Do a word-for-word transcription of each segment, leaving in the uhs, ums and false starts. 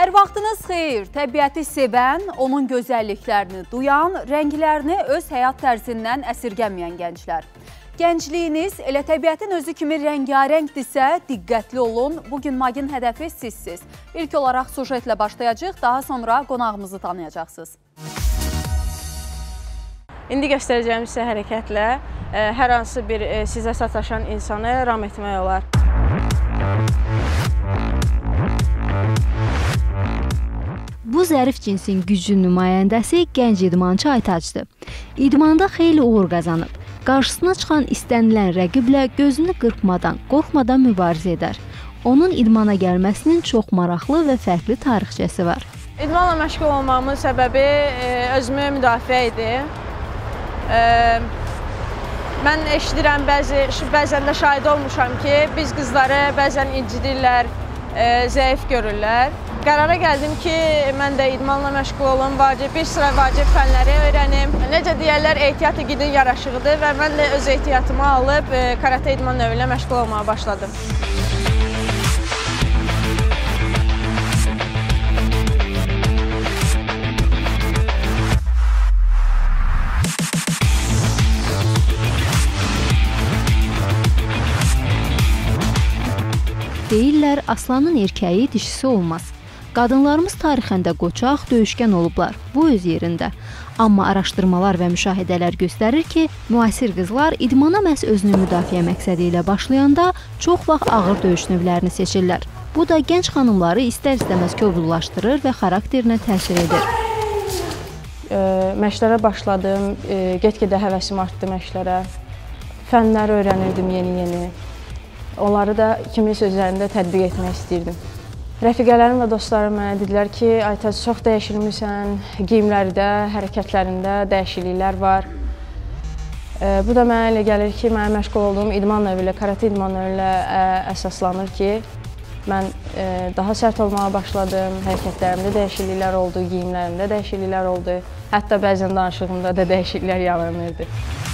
Hər vaxtınız xeyir, təbiəti sevən, onun gözəlliklərini duyan, rənglərini öz həyat tərzindən əsirgəməyən gənclər. Gəncliyiniz elə təbiətin özü kimi rəngarəngdirsə, diqqətli olun, bugün MAQ-in hədəfi sizsiz. İlk olaraq sujetlə başlayacaq, daha sonra qonağımızı tanıyacaqsınız. İndi göstərəcəyim sizə hərəkətlə hər hansı bir sizə sataşan insanı ram etmək olar. Bu zərif cinsin güclü nümayəndəsi gənc idmançı Aytacdır. İdmanda xeyli uğur qazanıb. Qarşısına çıxan istənilən rəqiblə gözünü qırpmadan, qorxmadan mübarizə edər. Onun idmana gəlməsinin çox maraqlı və fərqli tarixçəsi var. İdmanla məşğul olmamın səbəbi özümü müdafiə idi. Mən eşidirəm, bəzi, bəzən də şahid olmuşam ki, biz qızları bəzən incidirlər, zəif görürlər. Qərara gəldim ki, mən də idmanla məşğul olum, vacib, bir sıra vacib fənləri öyrənim. Necə deyərlər, ehtiyat igidin yaraşığıdır və mən də öz ehtiyatımı alıb karate idman növü ilə məşğul olmağa başladım. Deyirlər, aslanın erkəyi dişisi olmaz. Qadınlarımız tarixəndə qoçaq, döyüşkən olublar, bu öz yerində. Amma araşdırmalar və müşahidələr göstərir ki, müasir qızlar idmana məhz özünü müdafiə məqsədi ilə başlayanda çox vaxt ağır döyüş növlərini seçirlər. Bu da gənc xanımları istər-istəməz kobudlaşdırır və xarakterinə təsir edir. Məşqlərə başladım, get-gedə həvəsim artdı məşqlərə. Fənləri öyrənirdim yeni-yeni. Onları da kiminsə üzərində tətbiq etmək istəyirdim. Rəfiqələrim və dostlarım mənə dedilər ki, Aytac, çox dəyişilmirsən, geyimlərdə, hərəkətlərində dəyişikliklər var. Bu da mənə elə gəlir ki, mənim məşğul olduğum idman növü ilə, karate idman növü ilə əsaslanır ki, mən daha sərt olmağa başladım, hərəkətlərimdə dəyişikliklər oldu, geyimlərimdə dəyişikliklər oldu, hətta bəzən danışığımda da dəyişikliklər yaranırdı.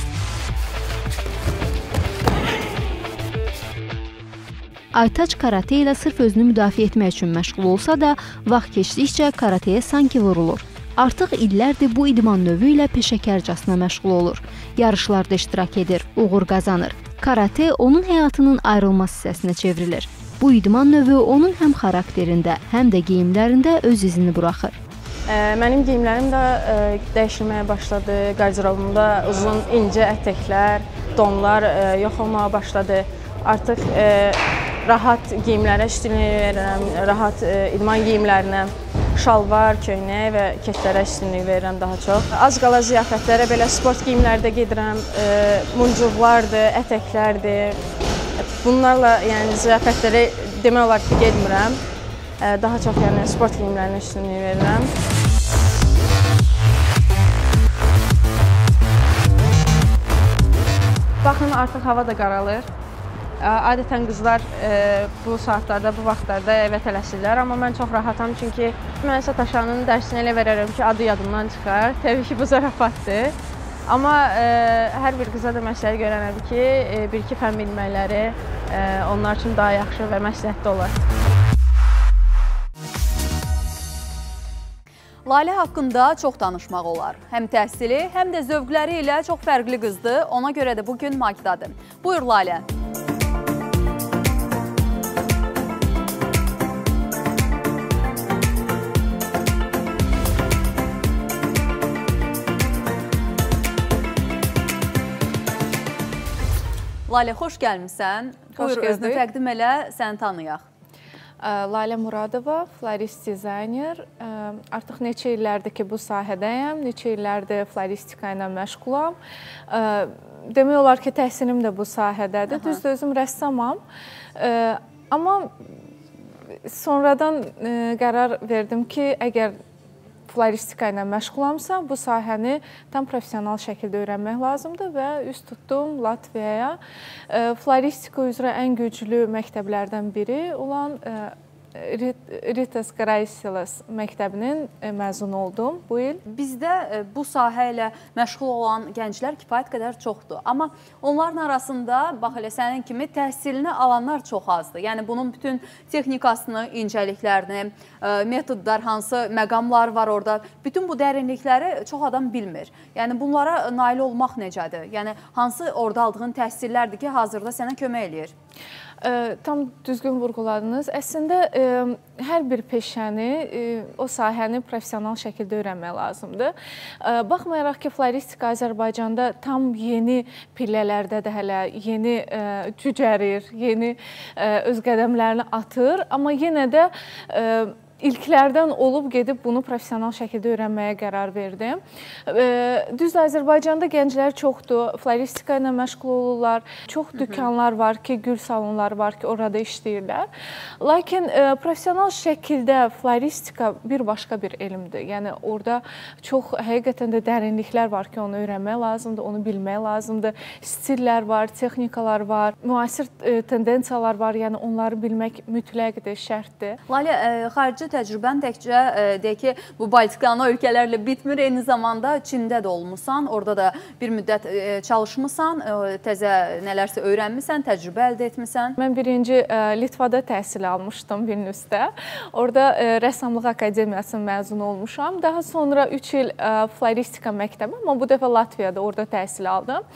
Aytac karate ilə sırf özünü müdafiə etmək üçün məşğul olsa da, vaxt keçdikcə karateyə sanki vurulur. Artıq illərdir bu idman növü ilə peşəkarcasına məşğul olur. Yarışlarda iştirak edir, uğur qazanır. Karate onun həyatının ayrılmaz hissəsinə çevrilir. Bu idman növü onun həm xarakterində, həm də geyimlərində öz izini buraxır. Mənim geyimlərim də dəyişilməyə başladı. Qarderobumda uzun, incə ətəklər, donlar yox olmağa başladı. Artıq rahat geyimlərə üstünlük verirəm, rahat idman geyimlərinə, şalvar, köynək və ketlərə üstünlük verirəm daha çox. Az qala ziyafətlərə belə sport geyimlərdə gedirəm, muncuqlardır, ətəklərdir. Bunlarla yəni ziyafətlərə demək olar ki, getmirəm. Daha çox yəni sport geyimlərinə üstünlük verirəm. Baxın, artıq hava da qaralır. Adətən qızlar bu saatlarda, bu vaxtlarda evə tələsirlər, amma mən çox rahatam, çünki mən sataşanın dərsini elə verərəm ki, adı yadımdan çıxar. Təbii ki, bu zarafatdır. Amma hər bir qıza da məsləhət görərəm ki, bir-iki fən bilməkləri onlar üçün daha yaxşı və məsləhətli olar. Lalə haqqında çox danışmaq olar. Həm təhsili, həm də zövqləri ilə çox fərqli qızdır, ona görə də bugün MAQ-dadır. Buyur Lalə. Lalə, xoş gəlmişsən. Buyur, özünü təqdim elə, səni tanıyaq. Lalə Muradova, florist dizayner. Artıq neçə illərdir ki, bu sahədəyəm, neçə illərdir floristika ilə məşğulam. Demək olar ki, təhsilim də bu sahədədir. Düzdür, özüm rəssamam. Amma sonradan qərar verdim ki, əgər floristika ilə məşğulamsa, bu sahəni tam profesional şəkildə öyrənmək lazımdır və üz tutdum Latviyaya. Floristika üzrə ən güclü məktəblərdən biri olan Ritas Graiselas məktəbinin məzunu oldum bu il. Bizdə bu sahə ilə məşğul olan gənclər kifayət qədər çoxdur. Amma onların arasında, bax elə sənin kimi təhsilini alanlar çox azdır. Yəni bunun bütün texnikasını, incəliklərini, metodlar, hansı məqamlar var orada, bütün bu dərinlikləri çox adam bilmir. Yəni bunlara nail olmaq necədir? Yəni hansı orada aldığın təhsillərdir ki, hazırda sənə kömək eləyir? Tam düzgün vurğuladınız. Əslində, hər bir peşəni, o sahəni profesional şəkildə öyrənmək lazımdır. Baxmayaraq ki, floristika Azərbaycanda tam yeni pillələrdədir hələ, yeni cücərir, yeni öz qədəmlərini atır, amma yenə də İlklərdən olub gedib bunu profesional şəkildə öyrənməyə qərar verdim. Düzdür, Azərbaycanda gənclər çoxdur, floristika ilə məşğul olurlar. Çox dükanlar var ki, gül salonları var ki, orada işləyirlər. Lakin profesional şəkildə floristika bir başqa bir elmdir. Yəni orada çox həqiqətən də dərinliklər var ki, onu öyrənmək lazımdır, onu bilmək lazımdır. Stillər var, texnikalar var, müasir tendensiyalar var, yəni onları bilmək mütləqdir, şərtdir. Lalə, xarici təcrübən təkcə deyək ki, bu Baltikana ölkələrlə bitmir, eyni zamanda Çində də olmusan, orada da bir müddət çalışmısan, təzə nələrsə öyrənmisən, təcrübə əldə etmisən. Mən birinci Litvada təhsil almışdım Vilniusda. Orada Rəssamlıq Akademiyasının məzunu olmuşam. Daha sonra üç il floristika məktəbi, amma bu dəfə Latviyada orada təhsil aldım.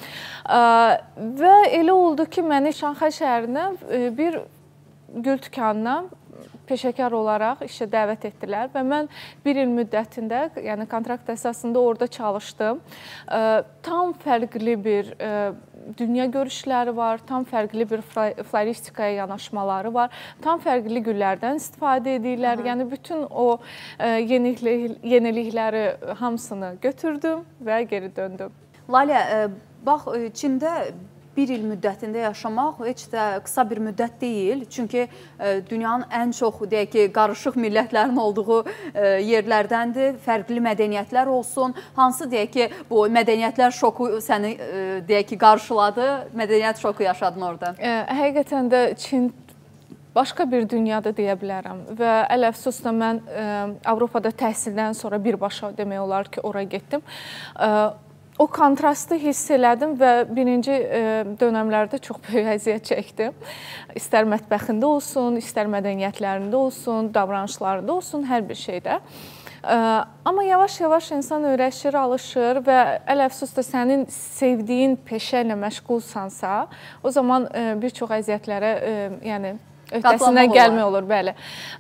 Və elə oldu ki, məni Şanxay şəhərinə bir gül dükanına peşəkar olaraq işə dəvət etdilər və mən bir il müddətində, yəni kontrakt əsasında orada çalışdım. Tam fərqli bir dünya görüşləri var, tam fərqli bir floristikaya yanaşmaları var, tam fərqli güllərdən istifadə edirlər. Yəni bütün o yenilikləri hamısını götürdüm və geri döndüm. Lalə, bax, Çində bir il müddətində yaşamaq heç də qısa bir müddət deyil. Çünki dünyanın ən çox, deyək ki, qarışıq millətlərin olduğu yerlərdəndir. Fərqli mədəniyyətlər olsun. Hansı, deyək ki, bu mədəniyyətlər şoku səni, deyək ki, qarşıladı, mədəniyyət şoku yaşadın orada? Həqiqətən də Çin başqa bir dünyada deyə bilərəm və əl-əfsus da mən Avropada təhsildən sonra birbaşa demək olar ki, oraya getdim. O kontrastı hiss elədim və birinci dönəmlərdə çox böyük əziyyət çəkdim. İstər mətbəxində olsun, istər mədəniyyətlərində olsun, davranışlarında olsun, hər bir şeydə. Amma yavaş-yavaş insan öyrəşir, alışır və əl-əfsus da sənin sevdiyin peşə ilə məşğulsansa, o zaman bir çox əziyyətlərə, yəni öhdəsindən gəlmək olur, bəli.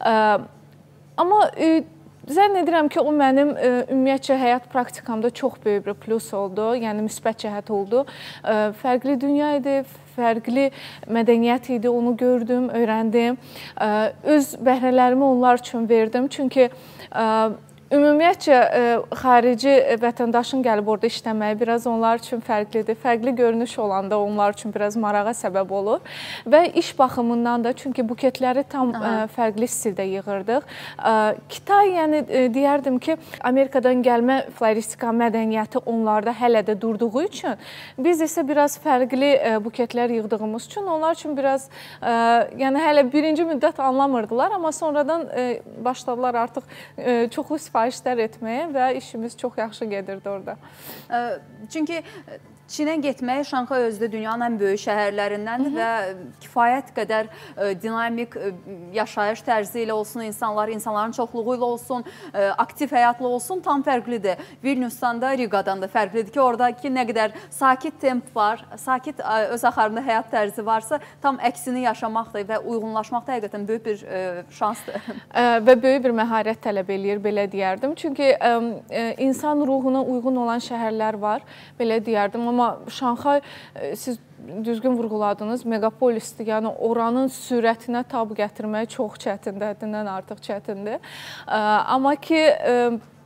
Amma zənn edirəm ki, o mənim ümumiyyətcə həyat praktikamda çox böyük bir plus oldu, yəni müsbət cəhət oldu. Fərqli dünya idi, fərqli mədəniyyət idi, onu gördüm, öyrəndim. Öz bəhrələrimi onlar üçün verdim, çünki ümumiyyətcə xarici vətəndaşın gəlib orada işləməyi biraz onlar üçün fərqlidir. Fərqli görünüş olanda onlar üçün biraz marağa səbəb olur. Və iş baxımından da, çünki buketləri tam fərqli stildə yığırdıq. Kitay, yəni deyərdim ki, Amerikadan gəlmə floristika mədəniyyəti onlarda hələ də durduğu üçün, biz isə biraz fərqli buketlər yığdığımız üçün onlar üçün biraz, yəni hələ birinci müddət anlamırdılar, amma sonradan başladılar artıq çoxlu sifarişlər etməyə və işimiz çox yaxşı gedirdi orada. Çünki Çinə getmək, Şanxay özü də dünyanın ən böyük şəhərlərindəndir və kifayət qədər dinamik yaşayış tərzi ilə olsun, insanlar, insanların çoxluğu ilə olsun, aktiv həyatlı olsun, tam fərqlidir. Vilniusdan da, Rigadan da fərqlidir ki, oradakı nə qədər sakit temp var, sakit öz axarında həyat tərzi varsa, tam əksini yaşamaqdır və uyğunlaşmaq da həqiqətən böyük bir şansdır. Və böyük bir məharət tələb eləyir, belə deyərdim. Çünki insan ruhuna uyğun olan şəhərlər var, belə deyərdim. Amma Şanxay, siz düzgün vurğuladınız, megapolisdir. Yəni oranın sürətinə tab gətirmək çox çətindir, həddindən artıq çətindir. Amma ki,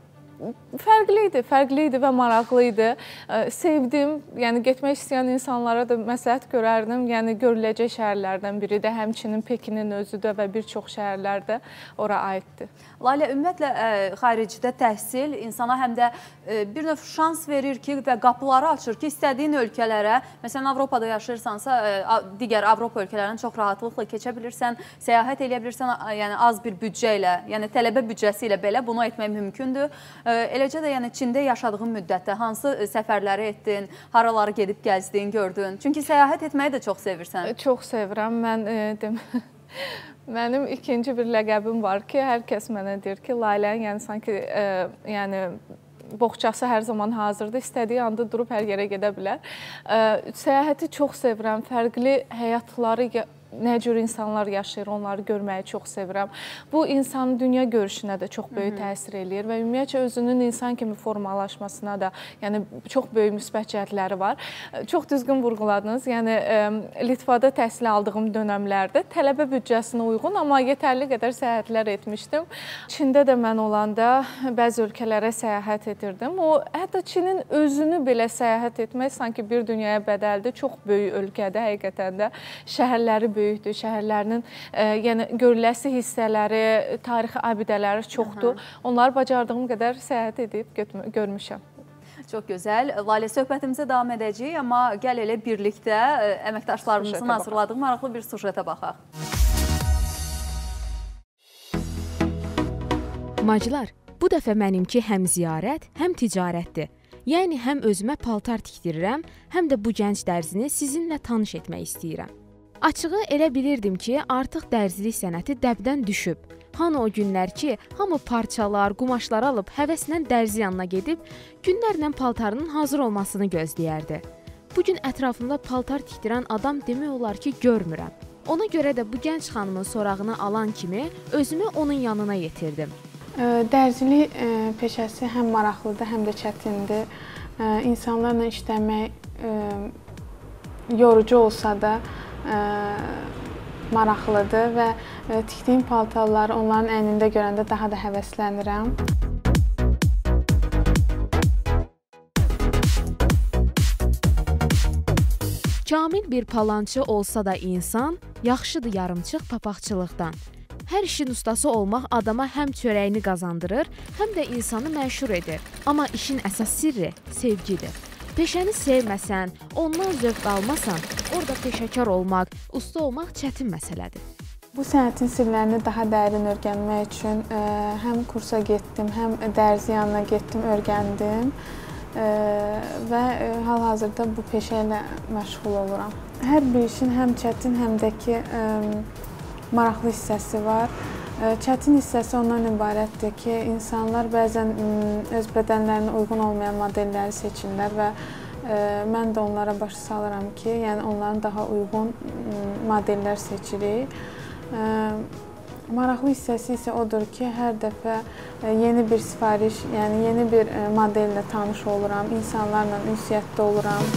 fərqli idi, fərqli idi və maraqlı idi. Sevdim, yəni getmək istəyən insanlara da məsləhət görərdim. Yəni görüləcək şəhərlərdən biri də, həmçinin Pekinin özü də və bir çox şəhərlərdə ora aiddir. Lalə, ümumiyyətlə xaricdə təhsil insana həm də bir növ şans verir ki və qapıları açır ki, istədiyin ölkələrə, məsələn, Avropada yaşayırsansa, digər Avropa ölkələrini çox rahatlıqla keçə bilirsən, səyahət edə bilirsən, yəni az bir büdcə ilə, yəni tələbə büdcəsi ilə belə bunu etmək mümkündür. Eləcə də yəni Çində yaşadığın müddətdə hansı səfərləri etdin, haraları gedib gəzdin, gördün? Çünki səyahət etməyi də çox sevirsən. Çox sevirəm. Mən dem Mənim ikinci bir ləqəbim var ki, hər kəs mənə deyir ki, Lalənin yəni sanki e, yəni boğçası hər zaman hazırdır, istədiyi anda durub hər yerə gedə bilər. E, səyahəti çox sevirəm, fərqli həyatları, nə cür insanlar yaşayır, onları görməyi çox sevirəm. Bu, insanın dünya görüşünə də çox böyük təsir eləyir və ümumiyyətcə özünün insan kimi formalaşmasına da yəni, çox böyük müsbət cəhətləri var. Çox düzgün vurğuladınız. Yəni, e, Litvada təhsil aldığım dönəmlərdə tələbə büdcəsinə uyğun, amma yetərli qədər səyahətlər etmişdim. Çində də mən olanda bəzi ölkələrə səyahət edirdim. O, hətta Çinin özünü belə səyahət etmək sanki bir dünyaya bədəldir. Çox böyük ölkədə, həqiqətən də şəhərləri böyük böyükdür, şəhərlərinin e, yəni, görüləsi hissələri, tarixi abidələri çoxdur. Aha. Onları bacardığım qədər səyahət edib görmüşəm. Çox gözəl. Lalə, söhbətimizə davam edəcəyik, amma gəl elə birlikdə əməkdaşlarımızın hazırladığı maraqlı bir sujetə baxaq. Maclar, bu dəfə mənimki həm ziyarət, həm ticarətdir. Yəni, həm özümə paltar tikdirirəm, həm də bu gənc dərzini sizinlə tanış etmək istəyirəm. Açığı elə bilirdim ki, artıq dərzilik sənəti dəbdən düşüb. Hanı o günlər ki, hamı parçalar, qumaşlar alıb həvəslə dərzi yanına gedib, günlərlə paltarının hazır olmasını gözləyərdi. Bugün ətrafımda paltar tikdirən adam demək olar ki, görmürəm. Ona görə də bu gənc xanımın sorağını alan kimi özümü onun yanına yetirdim. Dərzilik peşəsi həm maraqlıdır, həm də çətindir. İnsanlarla işləmək yorucu olsa da maraqlıdır və tikdiyim paltarları onların əynində görəndə daha da həvəslənirəm. Kamil bir palançı olsa da insan, yaxşıdır yarımçıq papaqçılıqdan. Hər işin ustası olmaq adama həm çörəyini qazandırır, həm də insanı məşhur edir. Amma işin əsas sirri sevgidir. Peşəni sevməsən, ondan zövq almasan, orada peşəkar olmaq, usta olmaq çətin məsələdir. Bu sənətin sirlərini daha dərin öyrənmək üçün ə, həm kursa getdim, həm dərzi yanına getdim, öyrəndim ə, və hal-hazırda bu peşə ilə məşğul oluram. Hər bir işin həm çətin, həm də ki, ə, maraqlı hissəsi var. Çətin hissəsi ondan ibarətdir ki, insanlar bəzən öz bədənlərinə uyğun olmayan modelləri seçirlər və mən də onlara başa salıram ki, yəni onların daha uyğun modellər seçirik. Maraqlı hissəsi isə odur ki, hər dəfə yeni bir sifariş, yəni yeni bir modellə tanış oluram, insanlarla ünsiyyətdə oluram.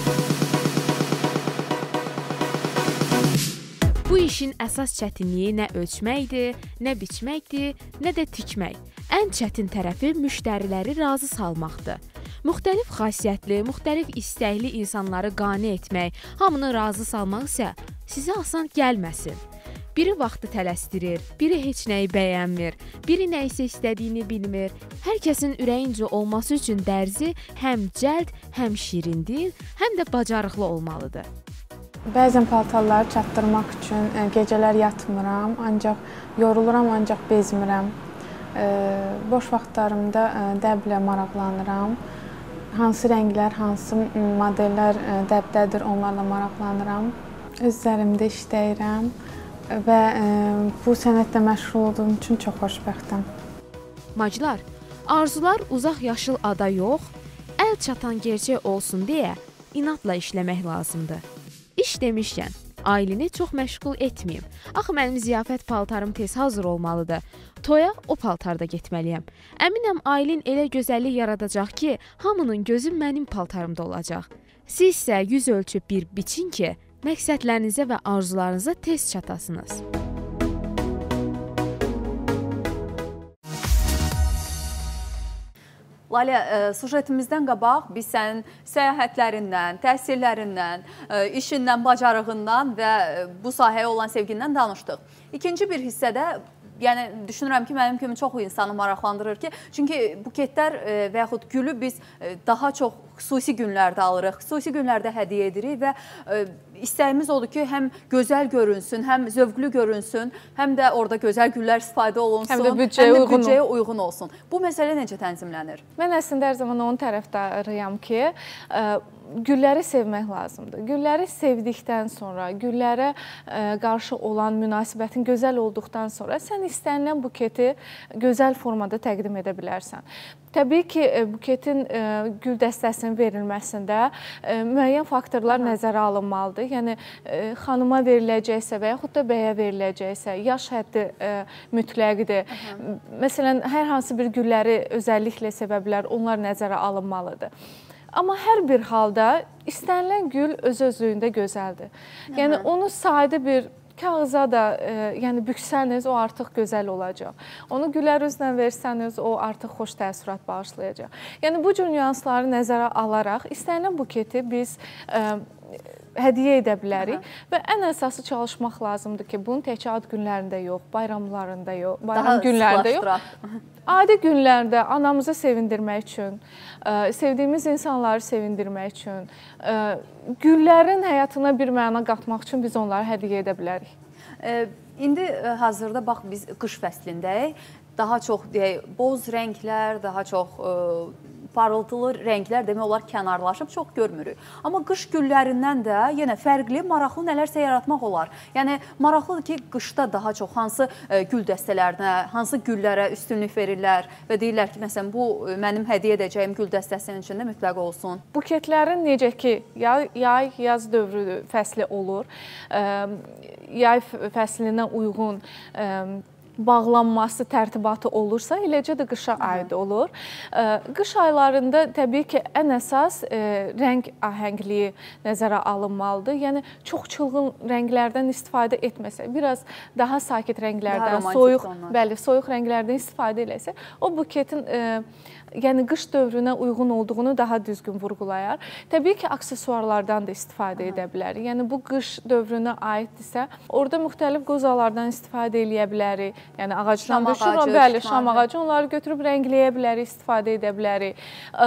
Bu işin əsas çətinliyi nə ölçməkdir, nə biçməkdir, nə də tikmək. Ən çətin tərəfi müştəriləri razı salmaqdır. Müxtəlif xasiyyətli, müxtəlif istəkli insanları qane etmək, hamını razı salmaq isə sizə asan gəlməsin. Biri vaxtı tələsdirir, biri heç nəyi bəyənmir, biri nə isə istədiyini bilmir. Hər kəsin ürəyincə olması üçün dərzi həm cəld, həm şirin, həm də bacarıqlı olmalıdır. Bəzən paltarları çatdırmaq üçün gecələr yatmıram, ancaq yoruluram, ancaq bezmirəm. Boş vaxtlarımda dəblə maraqlanıram. Hansı rənglər, hansı modellər dəbdədir, onlarla maraqlanıram. Öz üzərimdə işləyirəm və bu sənətlə məşğul olduğum üçün çox xoşbəxtəm. Maclar, arzular uzaq yaşıl ada yox, əl çatan gerçək olsun deyə inatla işləmək lazımdır. İş demişkən, ailəni çox məşğul etməyim. Axı mənim ziyafət paltarım tez hazır olmalıdır. Toya o paltarda getməliyəm. Əminəm ailin elə gözəllik yaradacaq ki, hamının gözü mənim paltarımda olacaq. Siz isə yüz ölçüb bir biçin ki, məqsədlərinizə və arzularınıza tez çatasınız. Lalə, sujetimizdən qabaq biz sənin səyahətlərindən, təhsillərindən, işindən, bacarığından və bu sahəyə olan sevgindən danışdıq. İkinci bir hissədə, yəni düşünürəm ki, mənim kimi çox insanı maraqlandırır ki, çünki buketlər və yaxud gülü biz daha çox xüsusi günlərdə alırıq, xüsusi günlərdə hədiyyə edirik və istəyimiz odur ki, həm gözəl görünsün, həm zövqlü görünsün, həm də orada gözəl güllər istifadə olunsun, həm də büdcəyə uyğun, büdcəyə uyğun olsun. Bu məsələ necə tənzimlənir? Mən əslində hər zaman onun tərəfdarıyam ki, gülləri sevmək lazımdır. Gülləri sevdikdən sonra, güllərə qarşı olan münasibətin gözəl olduqdan sonra sən istənilən buketi gözəl formada təqdim edə bilərsən. Təbii ki, buketin gül dəstəsinin verilməsində müəyyən faktorlar nəzərə alınmalıdır. Yəni, xanıma veriləcəksə və yaxud da bəyə veriləcəksə, yaş həddi mütləqidir. Məsələn, hər hansı bir gülləri özəlliklə sevə bilər, onlar nəzərə alınmalıdır. Amma hər bir halda istənilən gül öz-özlüyündə gözəldir. Yəni, onu sadə bir kağıza da yəni, büksəniz, o artıq gözəl olacaq. Onu gülər üzlə versəniz, o artıq xoş təəssürat bağışlayacaq. Yəni, bu cür nüansları nəzərə alaraq istənilən buketi biz hədiyyə edə bilərik. Aha. Və ən əsası çalışmaq lazımdır ki, bunun təkcə ad günlərində yox, bayramlarında yox, bayram günlərində yox. Adi günlərdə anamızı sevindirmək üçün, sevdiyimiz insanları sevindirmək üçün, güllərin həyatına bir məna qatmaq üçün biz onları hədiyyə edə bilərik. İndi hazırda bax biz qış fəslindəyik. Daha çox deyək, boz rənglər, daha çox parıltılı rənglər demək olar kənarlaşıb, çox görmürük. Amma qış güllərindən də yenə fərqli, maraqlı nələrsə yaratmaq olar. Yəni, maraqlıdır ki, qışda daha çox hansı gül dəstələrinə, hansı güllərə üstünlük verirlər və deyirlər ki, məsələn, bu mənim hədiyyə edəcəyim gül dəstəsinin içində mütləq olsun. Buketlərin necə ki, yay, yaz dövrü fəsli olur, yay fəslinə uyğun bağlanması, tərtibatı olursa, eləcə də qışa aid olur. Qış aylarında təbii ki, ən əsas rəng ahəngliyi nəzərə alınmalıdır. Yəni, çox çılğın rənglərdən istifadə etməsə, biraz daha sakit rənglərdən, soyuq, bəli, soyuq rənglərdən istifadə eləsə, o buketin yəni qış dövrünə uyğun olduğunu daha düzgün vurğulayar. Təbii ki, aksesuarlardan da istifadə edə bilərik. Yəni, bu qış dövrünə aiddirsə, orada müxtəlif qozalardan istifadə edə bilərik. Yəni, ağacdan düşür, bəli, şam ağacı, onları götürüb rəngləyə bilərik, istifadə edə bilərik.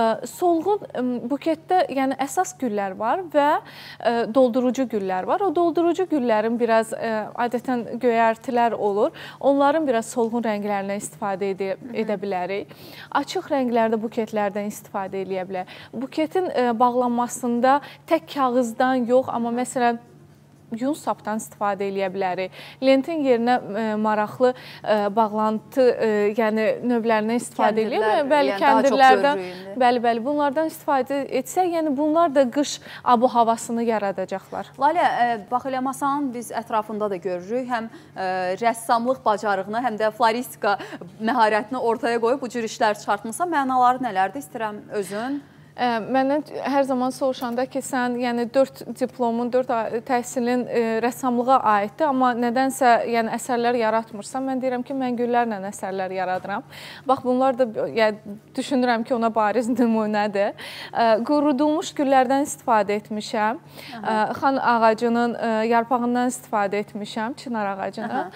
Solğun buketdə, yəni, əsas güllər var və doldurucu güllər var. O doldurucu güllərin biraz adətən göyərtilər olur. Onların biraz solğun rənglərinə istifadə edə, edə bilərik. Açıq rənglərdə buketlərdən istifadə edə bilər. Buketin bağlanmasında tək kağızdan yox, amma məsələn, yun sapdan istifadə edə bilərik. Lentin yerinə maraqlı bağlantı yəni növlərindən istifadə edə bilərik. Bəli, kəndirlərdən, bəli, bəli, bunlardan istifadə etsək, yəni bunlar da qış abu havasını yaradacaqlar. Lalə, bax elə masanın biz ətrafında da görürük. Həm rəssamlıq bacarığını, həm də floristika məharətini ortaya qoyub bu cür işlər çıxartmısan. Mənaları nələrdir? İstəyirəm özün. Məndən hər zaman soruşanda ki, sən yəni dörd diplomun, dörd təhsilin rəssamlığa aiddir, amma nədənsə yəni əsərlər yaratmırsan, mən deyirəm ki, mən güllərlə əsərlər yaradıram. Bax, bunlar da yəni, düşünürəm ki, ona bariz nümunədir. Qurudulmuş güllərdən istifadə etmişəm. Aha. Xan ağacının yarpağından istifadə etmişəm, çınar ağacının.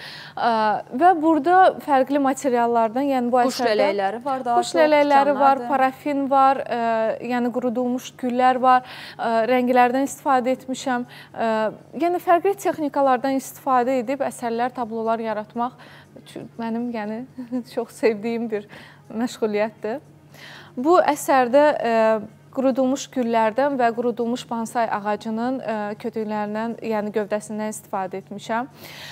Və burada fərqli materiallardan, yəni bu əsərdə... Quş lələkləri var da. Quş lələkləri var, parafin var, yəni qurudulmuş güllər var, rənglərdən istifadə etmişəm. Yəni, fərqli texnikalardan istifadə edib əsərlər, tablolar yaratmaq mənim yəni, çox sevdiyim bir məşğuliyyətdir. Bu əsərdə qurudulmuş güllərdən və qurudulmuş bonsai ağacının kötüklərindən, yəni gövdəsindən istifadə etmişəm.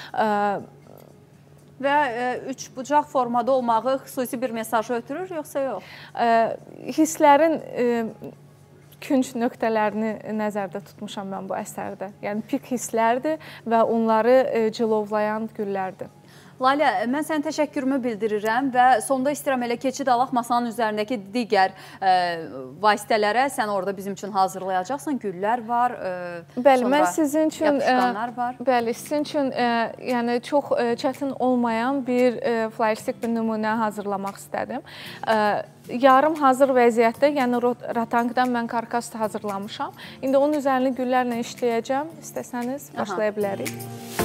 Və üç bucaq formada olmağı xüsusi bir mesajı ötürür, yoxsa yox? Hisslərin künc nöqtələrini nəzərdə tutmuşam mən bu əsərdə. Yəni, pik hisslərdir və onları cilovlayan güllərdir. Lalə, mən sənə təşəkkürümü bildirirəm və sonda istəyirəm elə keçid alaq masanın üzərindəki digər ə, vasitələrə. Sən orada bizim üçün hazırlayacaqsan. Güllər var, ə, bəli, mən sizin üçün yapışqanlar var. Bəli, sizin üçün ə, yəni çox ə, çətin olmayan bir ə, floristik bir nümunə hazırlamaq istədim. Ə, yarım hazır vəziyyətdə, yəni ratangdan mən karkas hazırlamışam. İndi onun üzərini güllərlə işləyəcəm. İstəsəniz başlaya bilərik.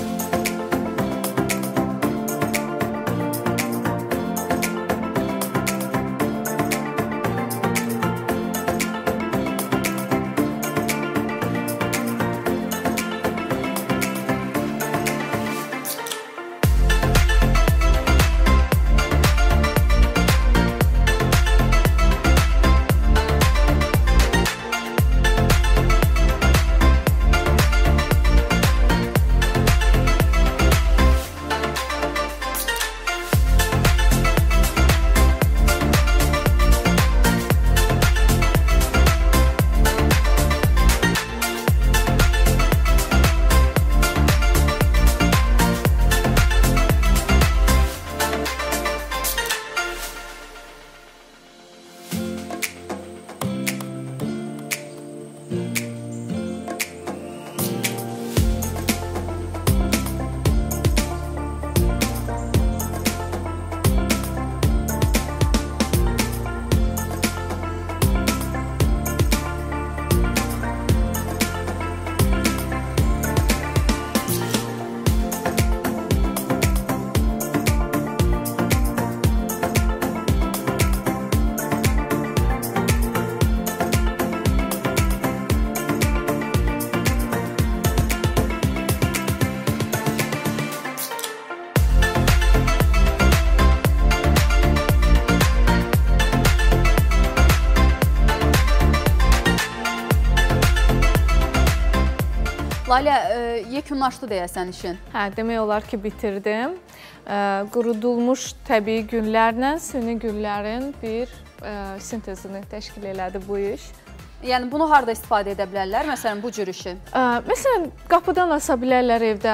Lalə, yekunlaşdı deyəsən işin. Hə, demək olar ki, bitirdim. Qurudulmuş təbii güllərlə süni güllərin bir sintezini təşkil elədi bu iş. Yəni, bunu harada istifadə edə bilərlər, məsələn, bu cür işi? Məsələn, qapıdan asa bilərlər evdə,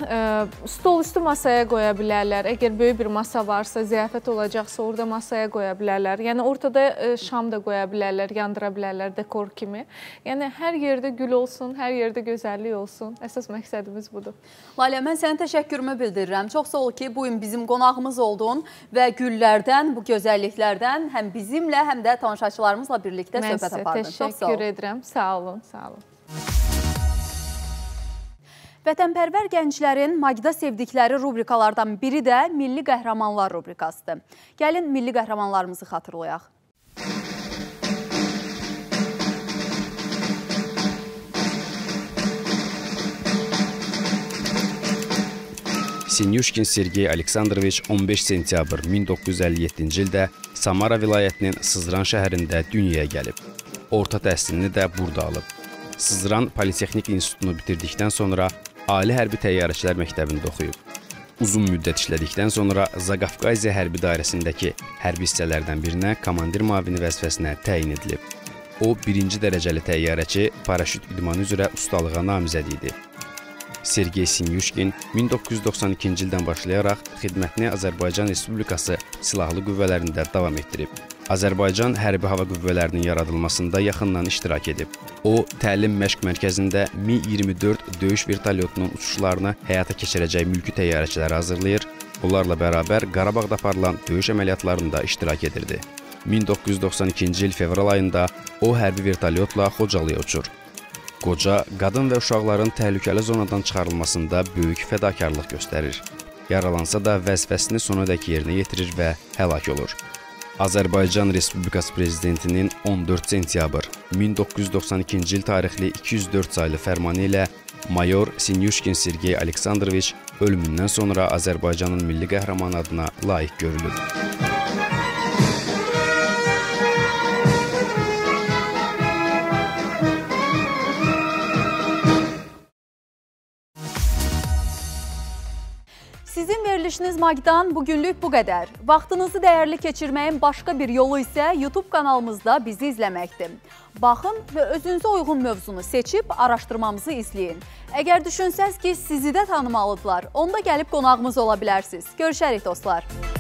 stol üstü masaya qoya bilərlər. Əgər böyük bir masa varsa, ziyafət olacaqsa, orada masaya qoya bilərlər. Yəni, ortada şam da qoya bilərlər, yandıra bilərlər dekor kimi. Yəni, hər yerdə gül olsun, hər yerdə gözəllik olsun. Əsas məqsədimiz budur. Lalə, mən sənə təşəkkürümü bildirirəm. Çox sağ ol ki, bu gün bizim qonağımız oldun və güllərdən, bu gözəlliklərdən həm bizimlə, həm də tamaşaçılarımızla birlikdə söhbət apardın. Təşəkkür Təşəkkür edirəm. Sağ olun, sağ olun. Vətənpərvər gənclərin Magda sevdikləri rubrikalardan biri də Milli Qəhrəmanlar rubrikasıdır. Gəlin, milli qəhrəmanlarımızı xatırlayaq. Sinyuşkin Sergey Aleksandroviç on beş sentyabr min doqquz yüz əlli yeddinci ildə Samara vilayətinin Sızran şəhərində dünyaya gəlib. Orta təhsilini də burada alıb. Sızran Politexnik İnstitutunu bitirdikdən sonra Ali Hərbi Təyyarəçilər Məktəbində oxuyub. Uzun müddət işlədikdən sonra Zaqafqaziya hərbi dairəsindəki hərbi hissələrdən birinə komandir mavini vəzifəsinə təyin edilib. O, birinci dərəcəli təyyarəçi, paraşüt idmanı üzrə ustalığa namizəd idi. Sergey Sinyuşkin min doqquz yüz doxsan ikinci ildən başlayaraq xidmətini Azərbaycan Respublikası Silahlı Qüvvələrində davam etdirib. Azərbaycan Hərbi Hava Qüvvələrinin yaradılmasında yaxından iştirak edib. O, təlim məşq mərkəzində Mi iyirmi dörd döyüş vertolyotunun uçuşlarını həyata keçirəcək mülki təyyarəçiləri hazırlayır, onlarla bərabər Qarabağda aparılan döyüş əməliyyatlarında iştirak edirdi. min doqquz yüz doxsan ikinci il fevral ayında o hərbi vertolyotla Xocalıya uçur. Qoca, qadın və uşaqların təhlükəli zonadan çıxarılmasında böyük fədakarlıq göstərir. Yaralansa da vəzifəsini sonadək yerinə yetirir və həlak olur. Azərbaycan Respublikası Prezidentinin on dörd sentyabr min doqquz yüz doxsan ikinci il tarixli iki yüz dörd saylı fərmanı ilə Mayor Sinyuşkin Sergey Aleksandroviç ölümündən sonra Azərbaycanın milli qəhrəmanı adına layiq görülüb. Sizin verilişiniz Magdan bugünlük bu qədər. Vaxtınızı dəyərli keçirməyin başqa bir yolu isə YouTube kanalımızda bizi izləməkdir. Baxın və özünüzə uyğun mövzunu seçib araşdırmamızı izləyin. Əgər düşünsəz ki, sizi də tanımalıdırlar, onda gəlib qonağımız ola bilərsiniz. Görüşərik dostlar.